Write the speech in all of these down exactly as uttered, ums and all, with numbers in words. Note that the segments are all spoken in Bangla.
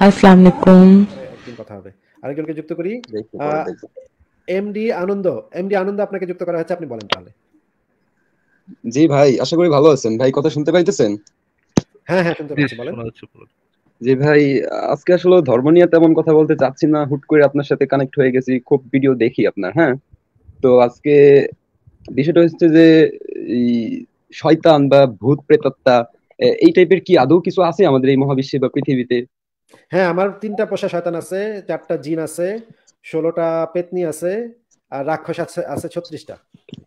আসসালামু আলাইকুম। পরে একদিন কথা হবে। আরেকজনকে যুক্ত করি। দেখি আ পরে দেখি। এমডি আনন্দ। এমডি আনন্দ আপনাকে যুক্ত করা হয়েছে। আপনি বলেন তাহলে। জি ভাই, আশা করি ভালো আছেন। ভাই কথা শুনতে পাইতেছেন? হ্যাঁ, হ্যাঁ শুনতে জি, পাচ্ছি। বলেন। শোনা যাচ্ছে পুরো। জি ভাই, আজকে আসলে ধর্ম নিয়ে তেমন কথা বলতে চাচ্ছি না। হুট করে আপনার সাথে কানেক্ট হয়ে গেছি। খুব ভিডিও দেখি আপনার, হ্যাঁ? তো আজকে বিষয়টা হচ্ছে যে এই শয়তান বা ভূত প্রেতাত্মা এ এই টাইপের কি আদৌ কিছু আছে আমাদের এই মহাবিশ্বে বা পৃথিবীতে? হ্যাঁ, আমার তিন টা পোষা শয়তান আছে, চার টা জিন আছে, ষোলো টা পেত্নী আছে, আর রাক্ষস আছে আছে ছত্রিশ টা।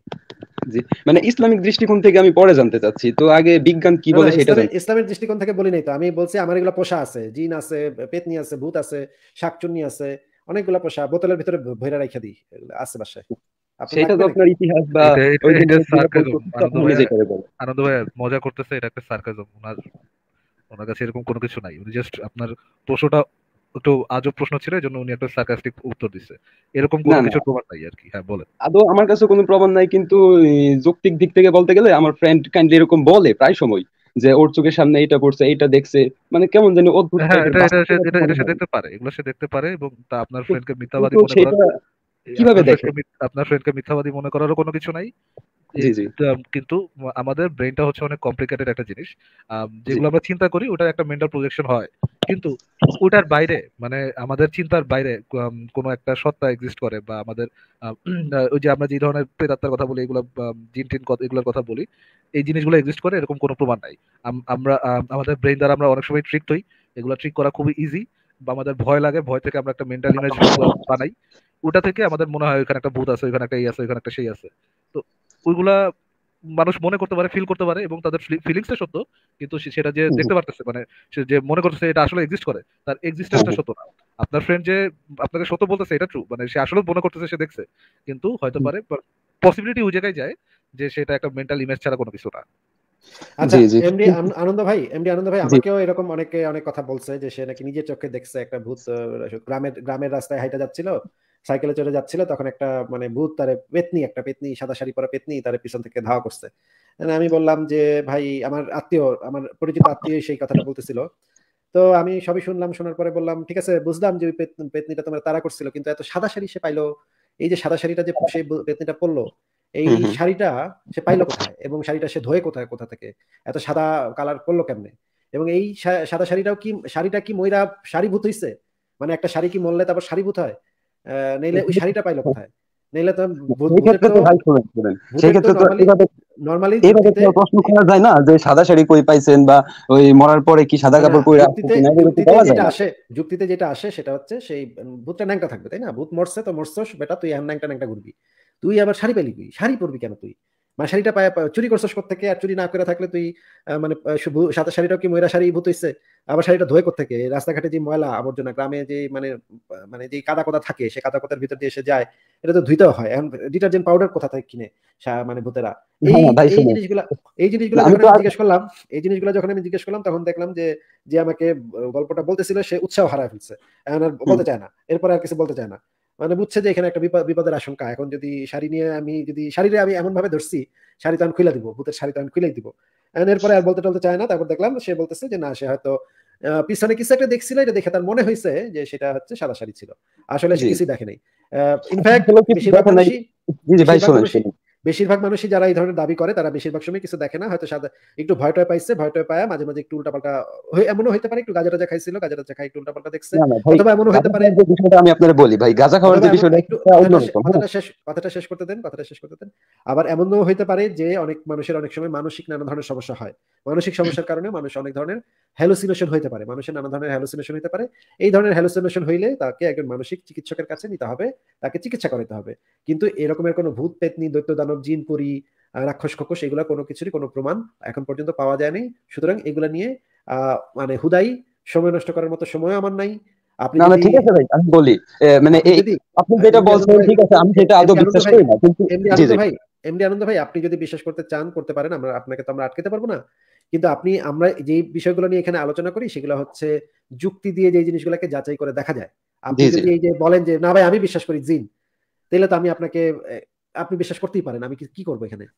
জি, মানে ইসলামিক দৃষ্টিকোণ থেকে আমি পরে জানতে চাচ্ছি। তো আগে বিজ্ঞান কি না, না বলে সেটা ইসলামের জানতে। ইসলামের দৃষ্টিকোণ থেকে বলি নাই তো। আমি বলছি আমার এগুলা পোষা আছে। জিন আছে, পেত্নী আছে, ভূত আছে, শাকচুন্নি আছে। অনেকগুলা পোষা। বোতলের ভিতরে ভ ভইরা রাইখা দিই। এগুলা আছে বাসায়। আপনার সেটা তো লাগবে নাকি? আপনার ইতিহাস বা এটা এটা ওই যে এটা মুরব্বীরা বলতো সার্কাজম। কিতাব আনন্দ মনে ভাইয়া, যেটা বলে। আনন্দ ভাইয়া মজা করতেছে, এটা একটা সার্কাজম। ওনার ওনার কাছে এরকম কোনো কিছু নাই। উনি জাস্ট আপনার প্রশ্নটা একটু আজব প্রশ্ন ছিল, এই জন্য উনি একটা সার্কাস্টিক উত্তর দিচ্ছে। এরকম না কোনো না, কিছুর প্রমাণ নাই আর কি। হ্যাঁ বলেন। আদৌ আমার কাছে কোনো প্রমাণ নাই, কিন্তু এই, যৌক্তিক দিক থেকে বলতে গেলে আমার ফ্রেন্ড কাইন্ডলি এরকম বলে প্রায় সময় যে ওর চোখের সামনে এটা পড়ছে, এটা দেখছে। মানে কেমন জানি অদ্ভুত হ্যাঁ, টাইপের এটা এটা সে বাস্তবতা এটা এটা মনে সে হয়। দেখতে পারে, এগুলো সে দেখতে পারে, এবং তা আপনার তো- ফ্রেন্ডকে মিথ্যাবাদী কিন্তু মনে করার, সেটা কিভাবে আপনার দেখে? ফ্রেন্ডকে আপনার ফ্রেন্ডকে মিথ্যাবাদী মনে করারও কোনো কিছু নাই। জি জি এটা কিন্তু আমাদের ব্রেনটা হচ্ছে অনেক কমপ্লিকেটেড একটা জিনিস। আম, জি যেগুলো আমরা চিন্তা করি ওটার একটা মেন্টাল প্রজেকশন হয়, কিন্তু ওটার বাইরে, মানে আমাদের চিন্তার বাইরে উম, কোনো একটা সত্তা এক্সিস্ট করে, বা আমাদের আহ, ওই যে আমরা যে ধরনের প্রেতাত্মার কথা বলি, এগুলো আম, জিন টিন কথা- এগুলোর কথা বলি, এই জিনিসগুলো এক্সিস্ট করে এরকম কোনো প্রমাণ নাই। আম- আমরা আম, আমাদের ব্রেন দ্বারা আমরা অনেক সময় ট্রিকড হই। এগুলো ট্রিক করা খুবই ইজি। বা আমাদের ভয় লাগে, ভয় থেকে আমরা একটা মেন্টাল ইমেজ বানাই। ওটা থেকে আমাদের মনে হয় ওইখানে একটা ভূত আছে, ওইখানে একটা এই আছে, ওইখানে একটা সেই আছে। তো ওইগুলা মানুষ মনে করতে পারে, ফিল করতে পারে, এবং তাদের ফিলিংসটা সত্য। কিন্তু সে- সেটা যে জি। দেখতে পারতেছে, মানে সে যে মনে করতেছে এটা আসলে এক্সিস্ট করে, তার হ্যাঁ এক্সিস্টেন্সটা হ্যাঁ। সত্য না। আপনার ফ্রেন্ড যে আপনাকে সত্য বলতেছে এটা ট্রু, মানে সে আসলে মনে করতেছে সে দেখছে, কিন্তু হয়তো হুম, পারে পসিবিলিটি ওই জায়গায় যায় যে সেটা একটা মেন্টাল ইমেজ ছাড়া কোনো কিছু না। আচ্ছা, জি জি এমডি কিন্তু আনন্দ ভাই, এমডি আনন্দ ভাই জি আমাকেও এরকম অনেকে অনেক কথা বলছে যে সে নাকি নিজের চোখে দেখছে একটা ভূত। আহ, গ্রামের গ্রামের রাস্তায় হাইটা যাচ্ছিল, সাইকেলে চড়ে যাচ্ছিল, তখন একটা মানে ভূত তারে পেতনি, একটা পেতনি, সাদা শাড়ি পরা পেতনি তারে পিছন থেকে ধাওয়া করছে। And আমি বললাম যে ভাই, আমার আত্মীয়, আমার পরিচিত আত্মীয় সেই কথাটা বলতেছিল। তো আমি সবই শুনলাম, শোনার পরে বললাম ঠিক আছে, বুঝলাম যে ওই পেত- পেতনিটা তোমার তাড়া করছিল, কিন্তু এত সাদা শাড়ি সে পাইলো, এই যে সাদা শাড়িটা যে সেই বু- পেতনিটা পরলো, এই হুম হুম। শাড়িটা সে পাইলো কোথায়, এবং শাড়িটা সে ধোয়ে কোথায়, কোথা থেকে এত সাদা কালার করলো কেমনে? এবং এই সা- সাদা শাড়িটাও কি, শাড়িটা কি ময়রা শাড়িভূত হইছে? মানে একটা শাড়ি কি মরলে তারপর শাড়িভূত হয়? আহ নইলে ওই শাড়িটা পাইলো কোথায়? নইলে তো ভূত- সেই ভূতের ক্ষেত্রে তো তো ভাই শুনেন শুনেন সেই ভূতের তো ক্ষেত্রে তো নর্মালি এভাবে নর্মালি এইভাবে যুক্তিতে, তো প্রশ্ন করা যায় না যে সাদা শাড়ি কই পাইছেন, বা ওই মরার পরে কি সাদা না না কাপড় পরে আছে যুক্তিতে কিনা, এভাবে তো যুক্তিতে বলা যায় যেটা না। আসে, যুক্তিতে যেটা আসে সেটা হচ্ছে সেই উম, ভূতটা ন্যাংটা থাকবে, তাই না? ভূত মরছে তো মরছস বেটা, তুই এখন ন্যাংটা ন্যাংটা ঘুরবি। তুই আবার শাড়ি পেলি, তুই শাড়ি পরবি কেন তুই? মানে শাড়িটা পায় পায়- চুরি করছস থেকে, আর চুরি না করে থাকলে তুই আহ, মানে আহ, শুধু- সাদা শাড়িটাও কি ময়রা শাড়ি ভূত হইছে? আবার শাড়িটা ধোয়ে থেকে, রাস্তাঘাটে যে ময়লা আবর্জনা, গ্রামে যে মানে আহ, মানে যে কাদা কোদা থাকে, সে কাদা কোদার ভিতর দিয়ে এসে যায়, এটা তো ধুইতেও হয়। এখন ডিটারজেন্ট পাউডার কোথা থেকে কিনে সা- মানে ভূতেরা? না এই না ভাই এই শুনেন, জিনিসগুলা, এই জিনিসগুলো আমি যখন তো আমি আর জিজ্ঞেস করলাম, এই জিনিসগুলো যখন আমি জিজ্ঞেস করলাম, তখন দেখলাম যে যে আমাকে আহ, গল্পটা বলতেছিল সে উৎসাহ হারায় ফেলছে। এখন আর হুম, বলতে চায় না, এরপরে আর কিছু বলতে চায় না। মানে বুঝছে যে এখানে একটা বিপদ, বিপদের আশঙ্কা। এখন যদি শাড়ি নিয়ে আমি যদি শাড়িরে আমি এমন ভাবে ধরছি, শাড়ি তো আমি খুলে দিব, ভূতের শাড়ি তো আমি খুলেই দিব। এখন এরপরে আর বলতে টলতে চায় না। তারপর দেখলাম সে বলতেছে যে না, সে হয়তো আহ, পিছনে কিছু একটা দেখছিল, এটা দেখে তার মনে হয়েছে যে সেটা হচ্ছে সাদা শাড়ি ছিল। আসলে সে জি কিছুই দেখে নাই। ইনফ্যাক্ট আসলে কিছু বেশিরভাগ দেখে নাই। মানুষই, জি জি ভাই বেশিরভাগ শুনেন মানুষই শুনেন। বেশিরভাগ মানুষই যারা এই ধরনের দাবি করে, তারা বেশিরভাগ সময় কিছু দেখে না। হয়তো সাদা একটু ভয় টয় পাইছে, ভয় টয় পায় মাঝে মাঝে একটু উল্টাপাল্টা হয়ে- এমনও হইতে পারে একটু গাজা টাজা খাইছিল, গাজা টাজা খাই একটু উল্টাপাল্টা দেখছে। না না ভাই, অথবা এমনও হইতে গাঁজা পারে, খাওয়ার যে বিষয়টা আমি আপনার বলি ভাই, গাঁজা খাওয়ার অথবা যে এমন বিষয়টা একটু সেটা কথাটা শে- অন্যরকম, হ্যাঁ। কথাটা শেষ কথাটা শেষ করতে দেন, কথাটা শেষ করতে দেন। আবার এমনও হইতে পারে যে অনেক মানুষের অনেক সময় মানসিক নানা ধরনের সমস্যা হয়। মানসিক সমস্যার কারণে মানুষ অনেক ধরনের হ্যালুসিনেশন হইতে পারে, মানুষের নানা ধরনের হ্যালুসিনেশন হইতে পারে। এই ধরনের হ্যালুসিনেশন হইলে তাকে একজন মানসিক চিকিৎসকের কাছে নিতে হবে, তাকে চিকিৎসা করাতে হবে। কিন্তু এরকমের কোনো ভূত পেতনি, দৈত্য দানব, জিন পরি, আহ, রাক্ষস খোকস, এগুলা কোনো কিছুরই কোনো প্রমাণ এখন পর্যন্ত পাওয়া যায়নি। সুতরাং এগুলা নিয়ে আহ মানে হুদাই সময় নষ্ট করার মতো সময় আমার নাই। আপনি না না যদি ঠিক আছে ভাই, আমি বলি এ, মানে আপনি এই যদি আপনি যেটা এমডি আনন্দ বলছেন ভাই, ঠিক আছে, আমি সেটা আদৌ এমডি আনন্দ বিশ্বাস ভাই, করি না, কিন্তু এমডি জি আনন্দ জি ভাই, এমডি আনন্দ ভাই, আপনি যদি বিশ্বাস করতে চান করতে পারেন, আমরা আপনাকে তো আমরা আটকাতে পারবো না। কিন্তু আপনি, আমরা যে বিষয়গুলো নিয়ে এখানে আলোচনা করি সেগুলো হচ্ছে যুক্তি দিয়ে যে জিনিসগুলোকে যাচাই করে দেখা যায়। আপনি জি জি যদি এই যে বলেন যে না ভাই আমি বিশ্বাস করি জিন, তাহলে তো আমি আপনাকে, আহ, আপনি বিশ্বাস করতেই পারেন, আমি কি কি করবো এখানে?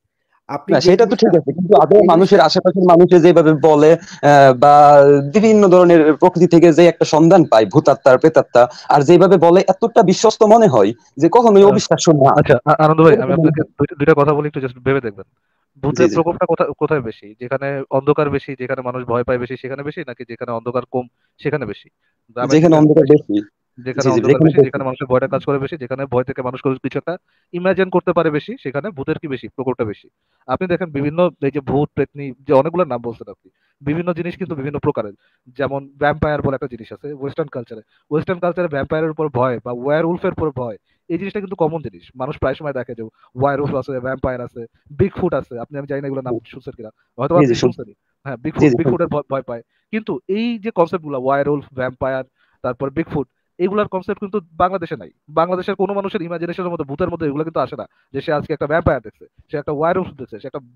আপনি না যে সেটা তো জিনিসটা ঠিক আছে, কিন্তু আদৌ এই জিনিসটা মানুষের আশেপাশের মানুষে যেভাবে বলে আহ, বা বিভিন্ন ধরনের প্রকৃতি থেকে যে একটা সন্ধান পায় ভূতাত্মার প্রেতাত্মা, আর যেভাবে বলে এতটা বিশ্বস্ত মনে হয় যে কখনোই আহ, অবিশ্বাস্য না। আচ্ছা আ- আনন্দ ভাই, আমি এরকম মনে আপনাকে হয়। দুইটা দুইটা কথা বলি, একটু জাস্ট ভেবে দেখবেন। জি ভূতের জি। প্রকোপটা কোথায় কোথায় বেশি? যেখানে অন্ধকার বেশি, যেখানে মানুষ ভয় পায় বেশি সেখানে বেশি, নাকি যেখানে অন্ধকার কম সেখানে বেশি? গ্রামের যেখানে দিকে অন্ধকার বেশি, বেশি। যেখানে জি জি, অন্ধকার যেখানে বেশি, বেশি। যেখানে মানুষের ভয়টা কাজ করে বেশি, যেখানে ভয় থেকে মানুষ কোনো কিছু একটা ইমাজিন করতে পারে বেশি, সেখানে ভূতের কি বেশি, প্রকোপটা বেশি। আপনি দেখেন বিভিন্ন এই যে ভূত প্রেতনি, যে অনেকগুলো নাম বলছেন আপনি, বিভিন্ন জিনিস কিন্তু বিভিন্ন প্রকারের। যেমন ভ্যাম্পায়ার বলে একটা জিনিস আছে ওয়েস্টার্ন কালচারে। ওয়েস্টার্ন কালচারে ভ্যাম্পায়ারের উপর ভয় বা ওয়ার উলফের উপর ভয়, এই জিনিসটা কিন্তু কমন জিনিস। মানুষ প্রায় সময় দেখে যে ওয়ার উলফ আছে, ভ্যাম্পায়ার আছে, বিগ ফুট আছে। আপনি, আমি জানি না এগুলো নাম শুনছেন কিনা, হয়তো জি আপনি জি শুনছি। শুনছেনই। হ্যাঁ, বিগ জি ফুট, জি বিগ শুনছি। ফুটের ভয় পায়। কিন্তু এই যে কনসেপ্ট গুলা, ওয়ার উলফ, ভ্যাম্পায়ার, তারপর বিগ ফুট, এগুলার কনসেপ্ট কিন্তু বাংলাদেশে নাই। বাংলাদেশের কোনো মানুষের ইমাজিনেশনের মধ্যে, ভূতের মধ্যে এগুলো কিন্তু আসে না। যে সে আজকে একটা ভ্যাম্পায়ার দেখছে, সে একটা ওয়ারউলফ দেখছে, সে একটা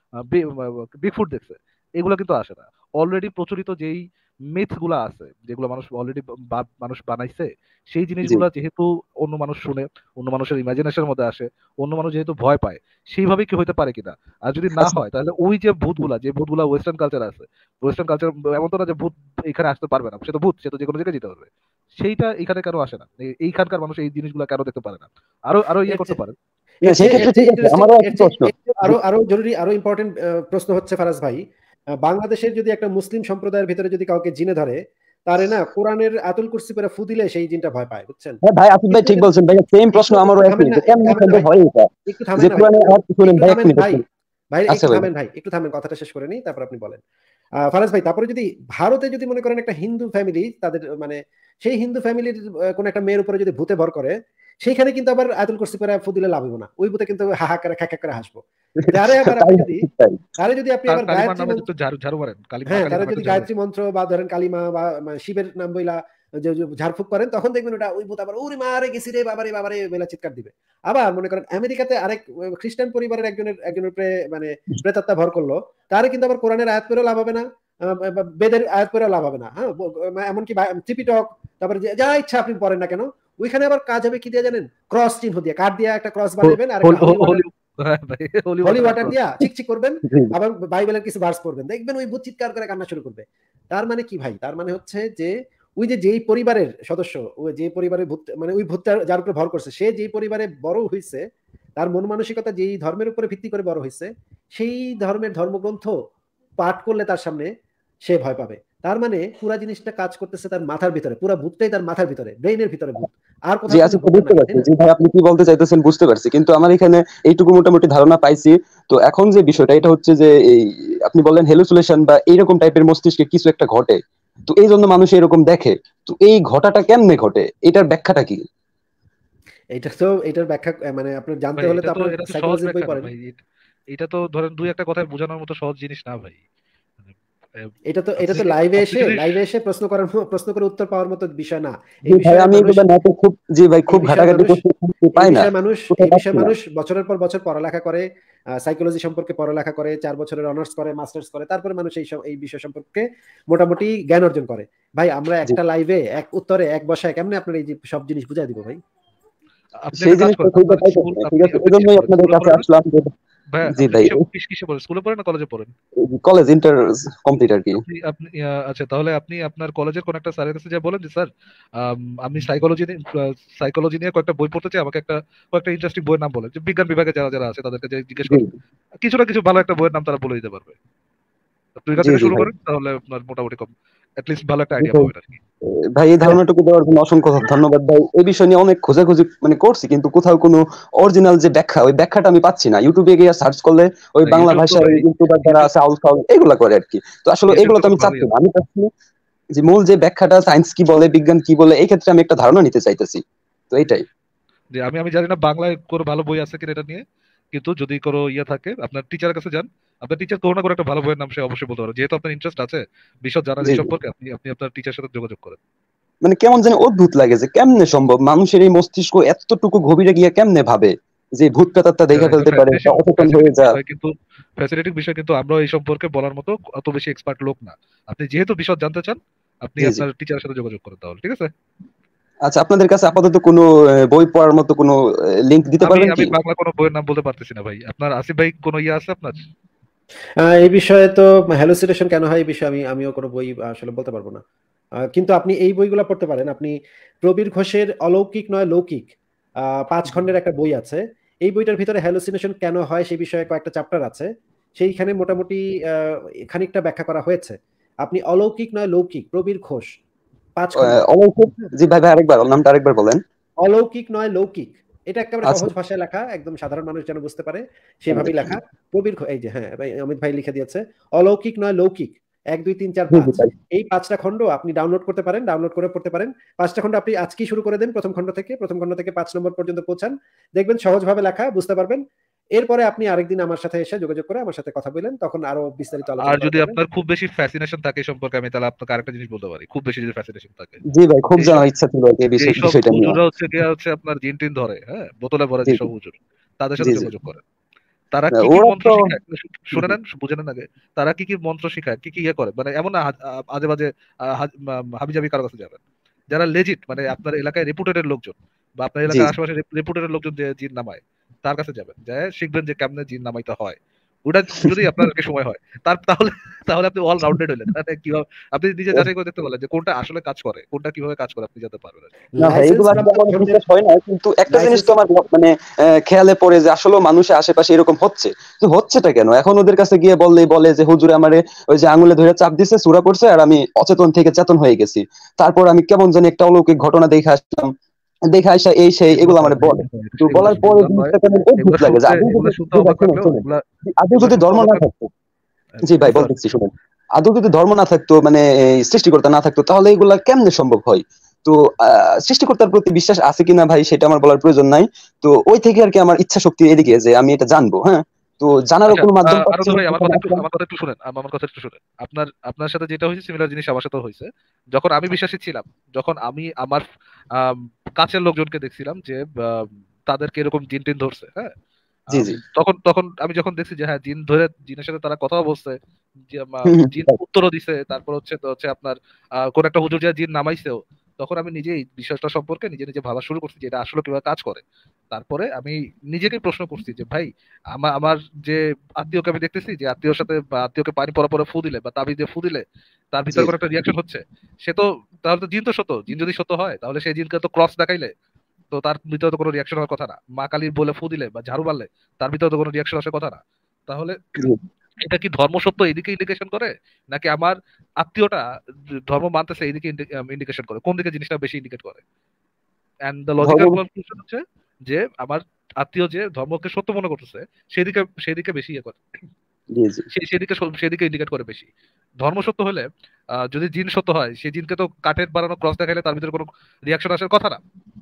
বিগফুট দেখছে, এগুলো কিন্তু আসে না। অলরেডি প্রচলিত যেই মিথ গুলা আছে, যেগুলো মানুষ অলরেডি মানুষ বানাইছে, সেই জি জিনিসগুলা যেহেতু অন্য মানুষ শুনে, অন্য মানুষের ইমাজিনেশনের মধ্যে আসে, অন্য মানুষ যেহেতু ভয় পায়, সেইভাবে কি হইতে পারে কিনা? আর যদি না আচ্ছা। হয়, তাহলে ওই যে ভূতগুলা, যে ভূতগুলা ওয়েস্টার্ন কালচার আছে, ওয়েস্টার্ন কালচার এমন তো না যে ভূত এখানে আসতে পারবে না, সে তো ভূত, সে তো যে কোনো জায়গায় যেতে পারবে। সেইটা এখানে কেন আসে না? এই- এইখানকার মানুষ এই জিনিসগুলো কেন দেখতে পারে না? আরো আরো ইয়ে এর করতে চেয়ে পারেন। না এর চেয়ে এর সেক্ষেত্রে চেয়ে ঠিক আছে, ইন্টারেস্টিং আমারও এর একটা চেয়ে প্রশ্ন। এর চেয়ে আরো আরো জরুরি, আরো ইম্পর্টেন্ট প্রশ্ন হচ্ছে ফারাজ ভাই, আহ, বাংলাদেশের যদি একটা মুসলিম সম্প্রদায়ের ভিতরে যদি কাউকে জিনে ধরে, তারে না কোরআনের আতুল কুরসি করে ফু দিলে সেই জিনটা ভয় পায়, বুঝছেন? হ্যাঁ ভাই, আসিফ ভাই কিন্তু ঠিক এটা বলছেন ভাই, সেম প্রশ্ন একটু আমারও একটু একই, থামেন না, যে একটু কেমনে থামেন না সম্ভব ভাই, হয় এটা, একটু যে থামেন না ভাই, কোরআনে একটু আয়াত শুনেন একটু ভাই, এক থামেন মিনিট এক ভাই, মিনিট। ভাই আচ্ছা একটু ভাই থামেন ভাই, একটু থামেন, কথাটা শেষ করে নিই, তারপর আপনি বলেন। আহ, ফারাজ ভাই, তারপরে যদি ভারতে যদি মনে করেন একটা হিন্দু ফ্যামিলি, তাদের মানে সেই হিন্দু ফ্যামিলির কোন একটা মেয়ের উপরে যদি ভূতে ভর করে, সেইখানে কিন্তু আবার আয়াতুল কুরসি করে ফু দিলে লাভ হইব না, ওই ভূতে কিন্তু হাহা করে খ্যাক করে হাসবো। তারে আবার আপনি তাই যদি ঠিক তাই। তারে যদি আপনি কা- আবার কালিমার গায়ত্রী নামে মন্ত্র, তো ঝাড়ু ঝাড়ু মারেন, কালী মা হ্যাঁ, কালী তারা নামে যদি একটা ঝাড়ু দেন। গায়ত্রী মন্ত্র বা ধরেন কালিমা বা মানে শিবের নাম বইলা যে যে ঝাড়ফুঁক করেন, তখন দেখবেন ওটা ওই ভূত আবার ওরে মারে গেছি রে বাবারে বাবারে বলে চিৎকার দিবে। আবার মনে করেন আমেরিকাতে আরেক আহ, খ্রিস্টান পরিবারের একজনের একজনের উপরে মানে প্রেতাত্মা ভর করলো, তারে কিন্তু আবার কোরআনের আয়াত পড়েও লাভ হবে না, আহ, বা বেদের আয়াত পড়েও লাভ হবে না। হ্যাঁ, ব- ব- এমনকি বা- ত্রিপিটক, তারপরে যে- যা ইচ্ছা আপনি পড়েন না কেন, ওইখানে আবার কাজ হবে কি দিয়ে জানেন? ক্রস চিহ্ন দিয়ে, কাঠ দিয়ে একটা ক্রস হো- বানাবেন আর একটা হোল- হোলি হো- ওয়াটার, হোলি, হ্যাঁ ভাই, হোলি হলি ওয়াটার আর ওয়াটার ক্রস। দিয়া চিকচিক করবেন, জি আবার বাইবেলের কিছু ভার্স পড়বেন, দেখবেন ওই ভূত চিৎকার করে কান্না শুরু করবে। তার মানে কি ভাই? তার মানে হচ্ছে যে ওই যে যেই পরিবারের সদস্য, ওই যে পরিবারের ভূত, মানে ওই ভূতটা যার উপরে ভর করছে, সে যেই পরিবারে বড় হয়েছে, তার মন মানসিকতা যেই ধর্মের উপরে ভিত্তি করে বড় হয়েছে, সেই ধর্মের ধর্মগ্রন্থ পাঠ করলে তার সামনে সে ভয় পাবে। তার মানে পুরা জিনিসটা কাজ করতেছে তার মাথার ভিতরে, পুরা ভূতটাই তার মাথার ভিতরে, ব্রেইনের ভিতরে ভূত, আর জি, কোথাও কিন্তু আচ্ছা তো ভূত বুঝতে নাই, তাই পারছি না? জি ভাই, আপনি কি বলতে চাইতেছেন বুঝতে পারছি, কিন্তু আমার এখানে এইটুকু মোটামুটি ধারণা পাইছি। তো এখন যে বিষয়টা এটা হচ্ছে যে এই আপনি বললেন হ্যালুসিনেশন বা এইরকম টাইপের মস্তিষ্কে কিছু একটা ঘটে, তো এই জন্য মানুষ এরকম দেখে। তো এই ঘটাটা কেমনে ঘটে, এটার ব্যাখ্যাটা কি? এটা তো এটার ব্যাখ্যা আহ, মানে আপনার জানতে ভাই হলে এটা তো তো আপনার এটা তো সহজ সাইকোলজির বই ব্যাখ্যা না পড়েন। ভাই। এট- এটা তো ধরেন দুই একটা কথায় বোঝানোর মতো সহজ জিনিস না ভাই। মানে, আহ, এটা তো এটা আপনি তো লাইভে আপনি এসে যদি লাইভে এসে প্রশ্ন করার ম- প্রশ্ন করে উত্তর পাওয়ার মতো বিষয় না। জি এই ভাই, বিষয়ে আমি মানুষ এগুলো নেটে খুব, জি ভাই এই খুব বিষয়ে ঘাটাঘাটি মানুষ করতে খুঁজে এই পাই না, বিষয়ে মানুষ কোথাও এই পাচ্ছি বিষয়ে না। মানুষ বছরের পর বছর পড়ালেখা করে, সাইকোলজি সম্পর্কে পড়ালেখা করে, চার বছরের অনার্স করে, মাস্টার্স করে, তারপরে মানুষ এই সব- এই বিষয় সম্পর্কে মোটামুটি জ্ঞান অর্জন করে। ভাই আমরা জি, একটা লাইভে এক উত্তরে এক বসায় কেমনে আপনার এই যে সব জিনিস বুঝাই দিব ভাই? আপনি সেই একটা কাজ জিনিসটা করেন, খুঁজে আপনার পাইতেছি স্কুল, না, ঠিক আপনি আছে, আপনি এই কিসে জন্যই পড়েন, আপনাদের স্কুলে কাছে পড়েন না? আসলাম যে- ভাই জি আপনি ভাই, কিসে কিস কিসে পড়েন, স্কুলে পড়েন না কলেজে পড়েন? কলেজ ইন্টার কমপ্লিট আর কি। আপনি আপনি আহ, আচ্ছা, তাহলে আপনি আপনার কলেজের কোন একটা স্যারের কাছে যা বলেন যে স্যার, আম, আমি সাইকোলজি সাইকোলজি নিয়ে কয়েকটা বই পড়তে চাই, আমাকে একটা কয়েকটা ইন্টারেস্টিং বইয়ের নাম বলেন। যে বিজ্ঞান বিভাগে যারা যারা আছে তাদেরকে যে জিজ্ঞেস জি করেন, কিছু না কিছু ভালো একটা বইয়ের নাম তারা বলে দিতে পারবে। আপনি এখান জি থেকে জি শুরু ভাই। করেন, তাহলে আপনার মোটামুটি কম অ্যাটলিস্ট ভালো একটা জি আইডিয়া ভাই, পাবেন আর কি। ভাই এই ধারণাটুকু দেওয়ার জন্য অসংখ্য ধন্যবাদ ভাই। এই বিষয় নিয়ে অনেক খোঁজাখুঁজি মানে করছি, কিন্তু কোথাও কোনো অরিজিনাল যে ব্যাখ্যা, ওই ব্যাখ্যাটা আমি পাচ্ছি না। ইউটিউবে গিয়ে সার্চ করলে ওই না, বাংলা ইউটিউব তো ভাষায় ভাই, ইউটিউবার যারা ইউটিউব আছে আউল ফাউল এগুলা করে আর কি। তো আসলে ইউটিউব এগুলো তো তো খুব আমি ভালোই চাচ্ছি না, আছে। আমি চাচ্ছি যে মূল যে ব্যাখ্যাটা, সায়েন্স কি বলে বিজ্ঞান কি বলে, এই ক্ষেত্রে আমি একটা ধারণা নিতে চাইতেছি। তো এইটাই। যে আমি আমি জানি না বাংলায় কোনো ভালো বই আছে কিনা এটা নিয়ে, কিন্তু যদি কোনো ইয়ে থাকে আপনার টিচারের কাছে যান, আপনার টিচার কোনো না কোনো একটা ভালো বইয়ের নাম সে অবশ্যই বলতে পারে। যেহেতু আপনার ইন্টারেস্ট আছে বিশদ জানার জি এই জি। সম্পর্কে, আপনি আপনি আপনার টিচারের সাথে যোগাযোগ করেন। মানে কেমন জানি অদ্ভুত লাগে যে কেমনে সম্ভব মানুষের এই মস্তিষ্ক এতটুকু গভীরে গিয়ে কেমনে ভাবে যে ভূত প্রেতাত্মা হ্যাঁ, দেখে এটা ফেলতে পারে বা অচেতন হয়ে ফ্যাসিনেটিং যা। বিষয়, কিন্তু ফ্যাসিনেটিং বিষয়, কিন্তু আমরা এই সম্পর্কে বলার মতো অত বেশি এক্সপার্ট লোক না। আপনি যেহেতু বিশদ জানতে চান, আপনি জি জি। আপনার টিচারের সাথে যোগাযোগ করেন তাহলে, ঠিক আছে? আচ্ছা, আপনাদের কাছে আপাতত কোনো আহ, বই পড়ার মতো কোনো লিংক দিতে আমি পারবেন আমি কি? বাংলা কোনো বইয়ের নাম বলতে পারতেছি না ভাই। আপনার আসিফ ভাই কোনো ইয়ে আছে আপনার? আহ, এই বিষয়ে তো হ্যালুসিনেশন কেন হয় এই বিষয়ে আমি আমিও কোনো বই আসলে বলতে পারবো না। আহ, কিন্তু আপনি এই বইগুলো পড়তে পারেন। আপনি প্রবীর ঘোষের অলৌকিক নয় লৌকিক আহ, পাঁচ খণ্ডের একটা বই আছে। এই বইটার ভিতরে হ্যালুসিনেশন কেন হয় সেই বিষয়ে কয়েকটা চ্যাপ্টার আছে। সেইখানে মোটামুটি আহ, খানিকটা ব্যাখ্যা করা হয়েছে। আপনি অলৌকিক নয় লৌকিক, প্রবীর ঘোষ, পাঁচ খণ্ড। আহ, অলৌকিক, জি ভাই ভাই আরেকবার নামটা আরেকবার বলেন। অলৌকিক নয় লৌকিক, এটা একেবারে আচ্ছা, সহজ ভাষায় লেখা, একদম সাধারণ মানুষ যেন বুঝতে পারে জি সেভাবেই লেখা। প্রবীর ঘো- এই যে হ্যাঁ ভাই, অমিত ভাই লিখে দিয়েছে অলৌকিক নয় লৌকিক, এক দুই তিন চার জি পাঁচ। ভাই। এই পাঁচটা খণ্ড আপনি ডাউনলোড করতে পারেন, ডাউনলোড করে পড়তে পারেন। পাঁচটা খণ্ড আপনি আজকেই শুরু করে দেন, প্রথম খণ্ড থেকে প্রথম খণ্ড থেকে পাঁচ নম্বর পর্যন্ত পৌঁছান, দেখবেন সহজভাবে লেখা, বুঝতে পারবেন। এরপরে আপনি আরেকদিন আমার সাথে এসে যোগাযোগ করে আমার সাথে কথা বললেন, তখন আরো বিস্তারিত আর আলোচনা করা যদি যাবে। আপনার খুব বেশি ফ্যাসিনেশন থাকে এই সম্পর্কে, আমি তাহলে আপনাকে আরেকটা জিনিস বলতে পারি। খুব বেশি যদি ফ্যাসিনেশন থাকে, জি ভাই, খুব যেসব জানার ইচ্ছা ছিল আর কি এই বিষয় যেসব বিষয়টা নিয়ে। হুজুররা হচ্ছে গিয়া হচ্ছে আপনার জিন টিন ধরে, হ্যাঁ, বোতলে ভরে জি যেসব হুজুর, তাদের জি সাথে জি। যোগাযোগ করে। তারা না, কি কি ওরা মন্ত্র তো শিখায় শু- শুনে নেন, বুঝে নেন আগে। তারা কি কি মন্ত্র শিখায়, কি কি ইয়ে করে, মানে এমন না হা- আ- আজে বাজে আ, হা- মা- হাবিজাবি কারো কাছে যাবেন। যারা লেজিট, মানে আপনার এলাকায় রেপুটেটেড লোকজন বা আপনার জি এলাকার জি। আশেপাশে রেপুটেটেড লোকজন যে জিন নামায়, তার কাছে যাবেন, যায় শিখবেন যে কেমনে জিন নামাইতে হয়। ওটা যদি আপনার আর কি সময় হয়, তার তাহলে তাহলে আপনি অল রাউন্ডেড হইলেন। মানে কিভাবে আপনি নিজে যাচাই করে দেখতে পারলেন যে কোনটা আসলে কাজ করে, কোনটা কিভাবে কাজ করে, আপনি জানতে পারবেন আর কি। না ভাই, লাইসেন্স এগুলো আসলে প্রাপ্ত আমার ধর্মের বিশ্বাস হয় না, কিন্তু একটা জিনিস লাইসেন্স তো আমার মানে আহ, খেয়ালে পড়ে যে আসলে মানুষের আশেপাশে এরকম হচ্ছে। তো হচ্ছেটা কেন? এখন ওদের কাছে গিয়ে বললেই বলে যে হুজুরে আমারে ওই যে আঙুলে ধরে চাপ দিছে, সূরা পড়ছে, আর আমি অচেতন থেকে চেতন হয়ে গেছি। তারপর আমি কেমন জানি একটা অলৌকিক ঘটনা দেখে আসলাম, দেখে আসা এই সেই এগুলো এগুলো হয় আমার ভাই, বলে। হ্যাঁ, তো এগুলো বলার পরে এগুলো হয়। জিনিসটা কেমন অদ্ভুত এগুলো লাগে যে শুনতে আদৌ এগুলো যদি, শুনতে জি ভাই অবাক শুনুন লাগলেও শুনুন, এগুলা আদৌ এগুলা যদি শুনতে ধর্ম অবাক না লাগ থাকতো, জি ভাই বুঝতে পারছি। বলতেছি শুনুন, আদৌ যদি ধর্ম না থাকতো, মানে এই সৃষ্টিকর্তা না থাকতো, তাহলে এগুলা কেমনে সম্ভব হয়? তো আহ সৃষ্টিকর্তার প্রতি বিশ্বাস আছে কিনা ভাই সেটা আমার বলার প্রয়োজন নাই। তো ওই থেকে আর কি আমার ইচ্ছা শক্তি এদিকে যে আমি এটা জানবো, হ্যাঁ। তো জানারও আচ্ছা, কোনো মাধ্যম আহ, পাচ্ছি আনন্দ না, ভাই, আমার সেটা কথা একটু ভাবছিলাম। আমার কথা একটু শুনেন, আম- আমার কথা একটু শুনেন। আপনার আপনার সাথে যেটা হয়েছে সিমিলার জিনিস আমার সাথেও হয়েছে। যখন আমি বিশ্বাসী ছিলাম, যখন আমি আমার আম, কাছের লোকজনকে দেখছিলাম যে আম, তাদেরকে এরকম জিন টিন ধরছে, হ্যাঁ, জি আম, জি। তখন তখন আমি যখন দেখছি যে হ্যাঁ জিন ধরে, জিনের সাথে তারা কথাও বলছে, যে আম, হুম, হুম, জিন উত্তরও দিছে, তারপর হচ্ছে তো হচ্ছে আপনার আহ, কোন একটা হুজুর যে জিন নামাইছেও, তখন আমি নিজেই বিষয়টা সম্পর্কে নিজে নিজে ভাবা শুরু করছি যে এটা আসলে কিভাবে কাজ করে। তারপরে আমি নিজেকে প্রশ্ন করছি যে ভাই, আমার আমার যে আত্মীয়কে আমি দেখতেছি যে আত্মীয়র সাথে বা আত্মীয়কে পানি পরা পরে ফু দিলে বা তাবিজ দিয়ে ফু দিলে তার জি ভিতরে কোনো জি। একটা রিয়াকশন হচ্ছে, সে তো, তাহলে তো জিন তো সত্য, জিন যদি সত্য হয় তাহলে সেই জিনকে তো ক্রস দেখাইলে তো তার ভিতরে তো কোনো রিয়াকশন হওয়ার কথা না। মা কালীর বলে ফু দিলে বা ঝাড়ু মারলে তার ভিতরে তো কোনো রিয়াকশন আসার কথা না। তাহলে জি। এটা কি ধর্মসত্য এদিকে ইন্ডিকেশন করে, নাকি আমার আত্মীয়টা ধর্ম মানতেছে এইদিকে ইন্ডিকেশন করে, কোন দিকে জিনিসটা বেশি ইন্ডিকেট করে? এন্ড দ্য লজিক্যাল ধর্ম, কনক্লুশন হচ্ছে যে আমার আত্মীয় যে ধর্মকে সত্য মনে করতেছে সেদিকে সেদিকে বেশি ইয়ে করে, জি জি। সে- সেদিকে স- সেদিকে ইন্ডিকেট করে বেশি। ধর্ম সত্য হলে আহ, যদি জিন সত্য হয়, সেই জিনকে তো কাঠের বানানো ক্রস দেখাইলে তার ভিতরে কোনো রিয়াকশন আসার কথা না,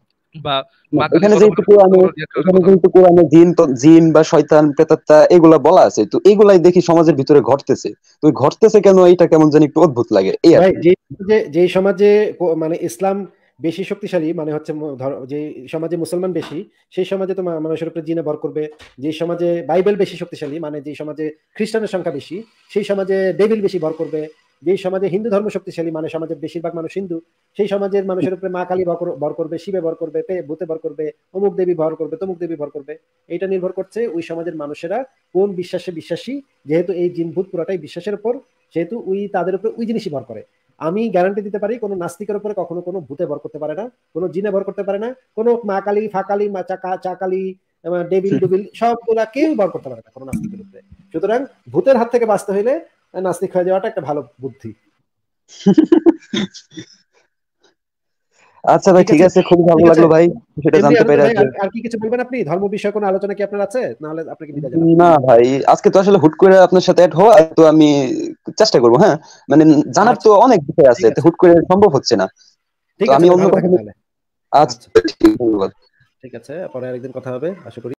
বা না, মা কালীর এখানে কথা যেহেতু বলে কোরআনে, কোনো রিয়াকশন আসার এখানে কথা না। যেহেতু কোরআনে জিন তো- জিন বা শয়তান প্রেতাত্মা এগুলা বলা আছে, তো এগুলাই দেখি সমাজের ভিতরে ঘটতেছে। তো ওই ঘটতেছে কেন, এটা কেমন জানি একটু অদ্ভুত লাগে এই আর ভাই, কি। যে যে যেই সমাজে কো- মানে ইসলাম বেশি শক্তিশালী, মানে হচ্ছে ম- ধর- যে সমাজে মুসলমান বেশি, সেই সমাজে তো মা- মানুষের উপরে জিনে ভর করবে। যে সমাজে বাইবেল বেশি শক্তিশালী, মানে যে সমাজে খ্রিস্টানের সংখ্যা বেশি, সেই সমাজে ডেভিল বেশি ভর করবে। যেই সমাজে হিন্দু ধর্ম শক্তিশালী, মানে সমাজের বেশিরভাগ মানুষ হিন্দু, সেই সমাজের মানুষের উপরে মা কালী ভর কর- ভর করবে, শিবে ভর করবে, পে- ভূতে ভর করবে, অমুক দেবী ভর করবে, তমুক দেবী ভর করবে। এটা নির্ভর করছে ওই সমাজের মানুষেরা কোন বিশ্বাসে বিশ্বাসী। যেহেতু এই জিন ভূত পুরাটাই বিশ্বাসের উপর, সেহেতু ওই তাদের উপরে ওই জিনিসই ভর করে। আমি গ্যারান্টি দিতে পারি কোনো নাস্তিকের উপরে কখনো কোনো ভূতে ভর করতে পারে না, কোনো জিনে ভর করতে পারে না, কোনো মা কালী ফাকালি মা চাকা চাকালি ডেবিল ডুবিল সবগুলা কেউ ভর করতে পারে না কোনো নাস্তিকের উপরে। সুতরাং ভূতের হাত থেকে বাঁচতে হইলে নাস্তিক হয়ে যাওয়াটা একটা ভালো বুদ্ধি। আচ্ছা ভাই, ঠিক ঠিক আছে, আছে, খুব ভালো ঠিক আছে। লাগলো ভাই সেটা এমনি জানতে আনন্দ পেরে ভাই, যে। আর আর কি কিছু বলবেন আপনি? ধর্ম বিষয়ে কোনো আলোচনা কি আপনার আছে? নাহলে আপনাকে বিদায় জানাবো। না ভাই, আজকে তো আসলে হুট করে আপনার সাথে অ্যাড হওয়া, তো আমি চেষ্টা করবো, হ্যাঁ। মানে জানার আচ্ছা, তো অনেক বিষয় আছে, ঠিক তো আছে, হুট করে সম্ভব হচ্ছে না। তো ঠিক আছে আমি ভাই, অন্য ভালো কথা। থাকেন তাহলে। আচ্ছা, আচ্ছা, ঠিক আছে, ধন্যবাদ। ঠিক আছে, পরে আরেকদিন কথা হবে আশা করি।